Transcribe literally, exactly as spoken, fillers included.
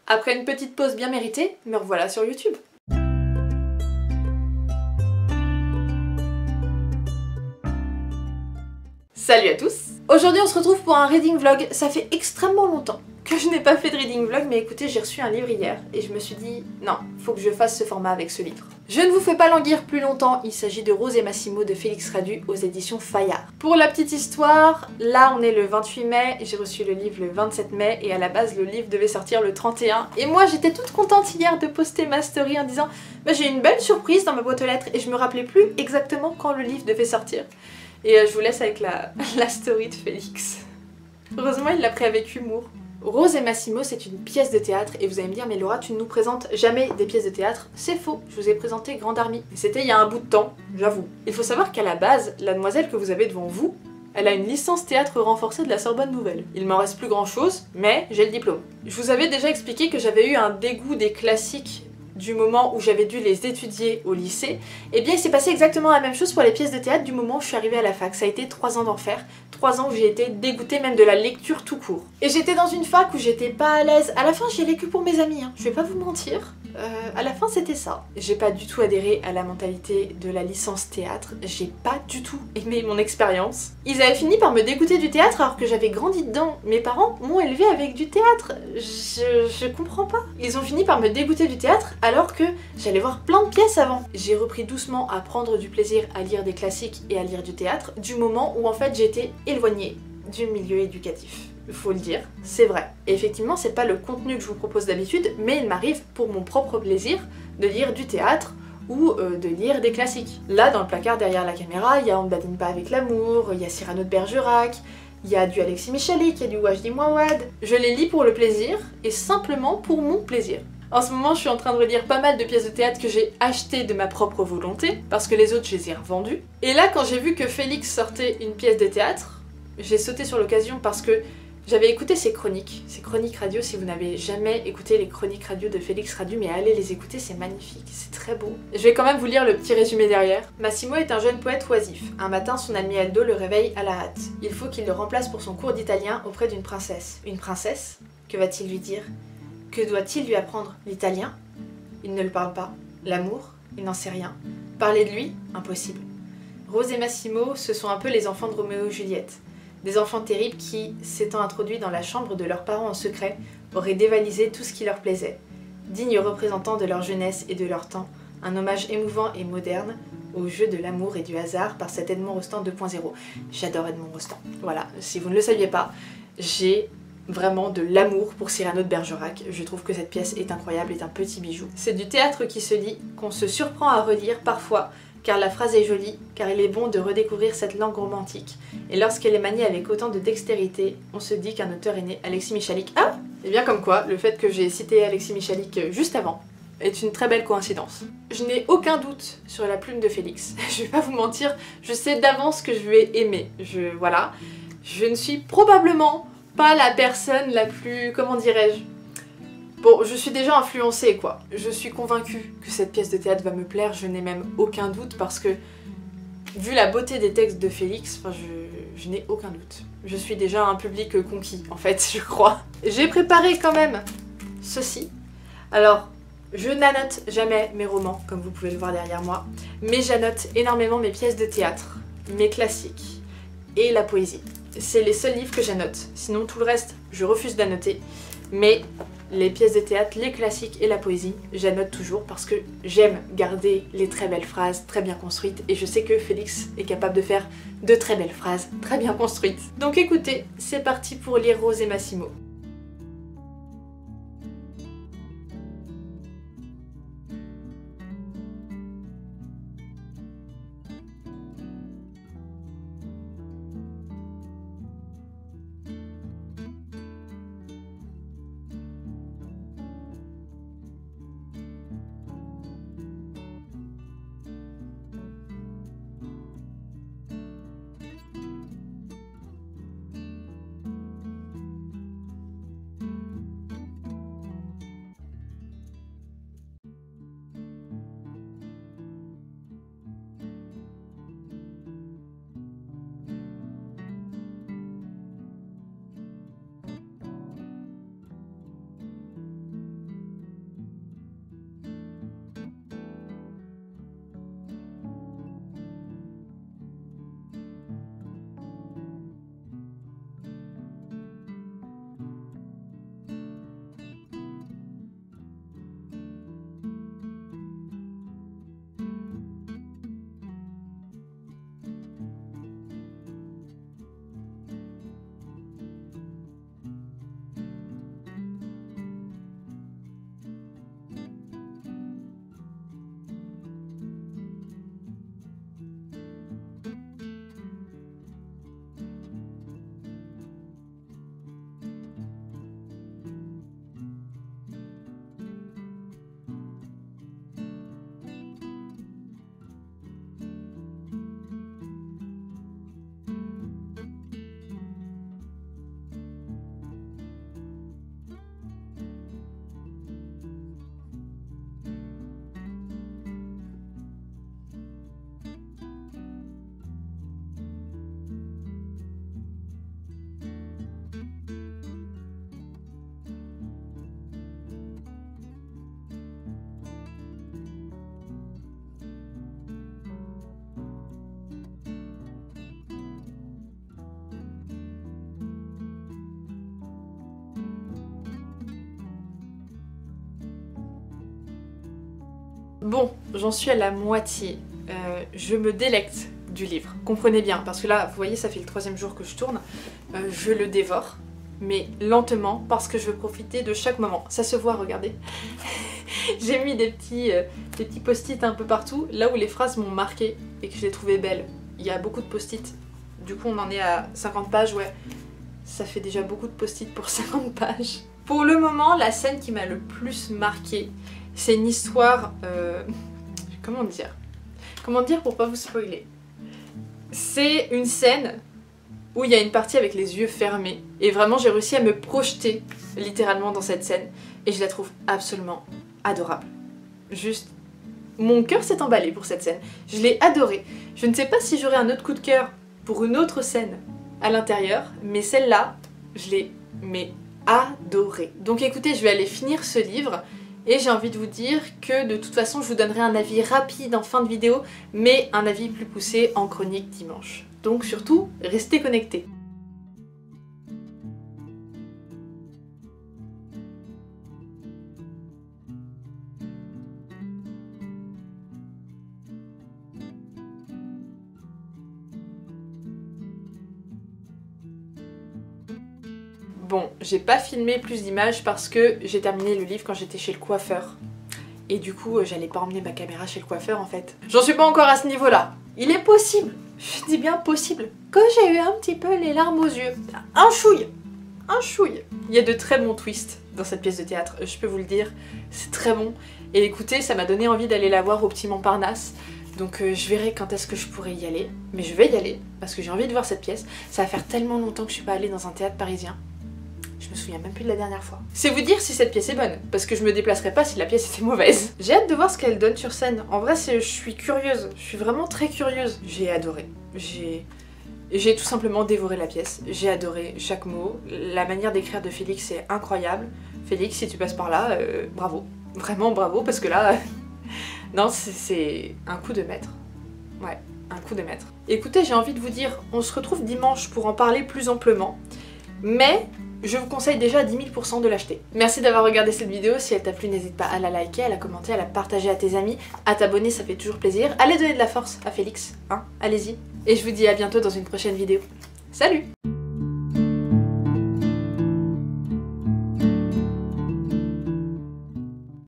Après une petite pause bien méritée, me revoilà sur YouTube. Salut à tous! Aujourd'hui on se retrouve pour un reading vlog. Ça fait extrêmement longtemps que je n'ai pas fait de reading vlog, mais écoutez, j'ai reçu un livre hier et je me suis dit non, faut que je fasse ce format avec ce livre. Je ne vous fais pas languir plus longtemps, il s'agit de Rose et Massimo de Félix Radu aux éditions Fayard. Pour la petite histoire, là on est le vingt-huit mai, j'ai reçu le livre le vingt-sept mai et à la base le livre devait sortir le trente et un. Et moi j'étais toute contente hier de poster ma story en disant bah, j'ai une belle surprise dans ma boîte aux lettres et je me rappelais plus exactement quand le livre devait sortir. Et euh, je vous laisse avec la, la story de Félix. Heureusement il l'a pris avec humour. Rose et Massimo, c'est une pièce de théâtre et vous allez me dire mais Laura tu ne nous présentes jamais des pièces de théâtre. C'est faux, je vous ai présenté Grande Armée. C'était il y a un bout de temps, j'avoue. Il faut savoir qu'à la base, la demoiselle que vous avez devant vous, elle a une licence théâtre renforcée de la Sorbonne Nouvelle. Il m'en reste plus grand chose, mais j'ai le diplôme. Je vous avais déjà expliqué que j'avais eu un dégoût des classiques du moment où j'avais dû les étudier au lycée. Et bien il s'est passé exactement la même chose pour les pièces de théâtre du moment où je suis arrivée à la fac. Ça a été trois ans d'enfer. Trois ans où j'ai été dégoûtée même de la lecture tout court. Et j'étais dans une fac où j'étais pas à l'aise. À la fin j'y allais que pour mes amis, hein. Je vais pas vous mentir. Euh, à la fin c'était ça. J'ai pas du tout adhéré à la mentalité de la licence théâtre. J'ai pas du tout aimé mon expérience. Ils avaient fini par me dégoûter du théâtre alors que j'avais grandi dedans. Mes parents m'ont élevée avec du théâtre. Je, je comprends pas. Ils ont fini par me dégoûter du théâtre alors que j'allais voir plein de pièces avant. J'ai repris doucement à prendre du plaisir à lire des classiques et à lire du théâtre du moment où en fait j'étais éloignée du milieu éducatif. Faut le dire, c'est vrai. Et effectivement, c'est pas le contenu que je vous propose d'habitude, mais il m'arrive pour mon propre plaisir de lire du théâtre ou euh, de lire des classiques. Là, dans le placard derrière la caméra, il y a On ne badine pas avec l'amour, il y a Cyrano de Bergerac, il y a du Alexis Michalik, il y a du Wajdi Mouawad. Je les lis pour le plaisir et simplement pour mon plaisir. En ce moment, je suis en train de relire pas mal de pièces de théâtre que j'ai achetées de ma propre volonté, parce que les autres, je les ai revendues. Et là, quand j'ai vu que Félix sortait une pièce de théâtre, j'ai sauté sur l'occasion parce que j'avais écouté ses chroniques, ses chroniques radio. Si vous n'avez jamais écouté les chroniques radio de Félix Radu, mais allez les écouter, c'est magnifique, c'est très beau. Je vais quand même vous lire le petit résumé derrière. Massimo est un jeune poète oisif. Un matin, son ami Aldo le réveille à la hâte. Il faut qu'il le remplace pour son cours d'italien auprès d'une princesse. Une princesse? Que va-t-il lui dire? Que doit-il lui apprendre? L'italien? Il ne le parle pas. L'amour? Il n'en sait rien. Parler de lui? Impossible. Rose et Massimo, ce sont un peu les enfants de Roméo et Juliette. Des enfants terribles qui, s'étant introduits dans la chambre de leurs parents en secret, auraient dévalisé tout ce qui leur plaisait. Dignes représentants de leur jeunesse et de leur temps, un hommage émouvant et moderne au jeu de l'amour et du hasard par cet Edmond Rostand deux point zéro. J'adore Edmond Rostand. Voilà, si vous ne le saviez pas, j'ai vraiment de l'amour pour Cyrano de Bergerac. Je trouve que cette pièce est incroyable, est un petit bijou. C'est du théâtre qui se lit, qu'on se surprend à relire parfois, car la phrase est jolie, car il est bon de redécouvrir cette langue romantique. Et lorsqu'elle est maniée avec autant de dextérité, on se dit qu'un auteur est né. Alexis Michalik. Ah! Et bien comme quoi, le fait que j'ai cité Alexis Michalik juste avant est une très belle coïncidence. Je n'ai aucun doute sur la plume de Félix. Je vais pas vous mentir, je sais d'avance que je vais aimer. Je... voilà. Je ne suis probablement pas la personne la plus... comment dirais-je? Bon, je suis déjà influencée quoi. Je suis convaincue que cette pièce de théâtre va me plaire, je n'ai même aucun doute parce que, vu la beauté des textes de Félix, enfin je, je n'ai aucun doute. Je suis déjà un public conquis en fait, je crois. J'ai préparé quand même ceci. Alors, je n'annote jamais mes romans, comme vous pouvez le voir derrière moi, mais j'annote énormément mes pièces de théâtre, mes classiques et la poésie. C'est les seuls livres que j'annote, sinon tout le reste, je refuse d'annoter, mais les pièces de théâtre, les classiques et la poésie, j'annote toujours parce que j'aime garder les très belles phrases très bien construites et je sais que Félix est capable de faire de très belles phrases très bien construites. Donc écoutez, c'est parti pour lire Rose et Massimo. Bon, j'en suis à la moitié. Euh, je me délecte du livre. Comprenez bien, parce que là, vous voyez, ça fait le troisième jour que je tourne. Euh, je le dévore, mais lentement, parce que je veux profiter de chaque moment. Ça se voit, regardez. J'ai mis des petits, euh, des petits post-it un peu partout, là où les phrases m'ont marqué et que je les trouvais belles. Il y a beaucoup de post-it. Du coup, on en est à cinquante pages, ouais. Ça fait déjà beaucoup de post-it pour cinquante pages. Pour le moment, la scène qui m'a le plus marquée, c'est une histoire... Euh, comment dire Comment dire pour pas vous spoiler? C'est une scène où il y a une partie avec les yeux fermés. Et vraiment, j'ai réussi à me projeter littéralement dans cette scène. Et je la trouve absolument adorable. Juste... Mon cœur s'est emballé pour cette scène. Je l'ai adorée. Je ne sais pas si j'aurai un autre coup de cœur pour une autre scène à l'intérieur, mais celle-là, je l'ai mais adorée. Donc écoutez, je vais aller finir ce livre et j'ai envie de vous dire que de toute façon, je vous donnerai un avis rapide en fin de vidéo, mais un avis plus poussé en chronique dimanche. Donc surtout, restez connectés. Bon, j'ai pas filmé plus d'images parce que j'ai terminé le livre quand j'étais chez le coiffeur. Et du coup, j'allais pas emmener ma caméra chez le coiffeur en fait. J'en suis pas encore à ce niveau-là. Il est possible, je dis bien possible, que j'ai eu un petit peu les larmes aux yeux. Un chouille, un chouille. Il y a de très bons twists dans cette pièce de théâtre, je peux vous le dire. C'est très bon. Et écoutez, ça m'a donné envie d'aller la voir au Petit Montparnasse. Donc euh, je verrai quand est-ce que je pourrai y aller. Mais je vais y aller, parce que j'ai envie de voir cette pièce. Ça va faire tellement longtemps que je suis pas allée dans un théâtre parisien. Je me souviens même plus de la dernière fois. C'est vous dire si cette pièce est bonne, parce que je me déplacerai pas si la pièce était mauvaise. J'ai hâte de voir ce qu'elle donne sur scène. En vrai, je suis curieuse. Je suis vraiment très curieuse. J'ai adoré. J'ai... J'ai tout simplement dévoré la pièce. J'ai adoré chaque mot. La manière d'écrire de Félix est incroyable. Félix, si tu passes par là, euh, bravo. Vraiment bravo, parce que là... non, c'est un coup de maître. Ouais, un coup de maître. Écoutez, j'ai envie de vous dire, on se retrouve dimanche pour en parler plus amplement. Mais... je vous conseille déjà à dix mille pour cent de l'acheter. Merci d'avoir regardé cette vidéo, si elle t'a plu n'hésite pas à la liker, à la commenter, à la partager à tes amis, à t'abonner, ça fait toujours plaisir. Allez donner de la force à Félix, hein, allez-y. Et je vous dis à bientôt dans une prochaine vidéo. Salut!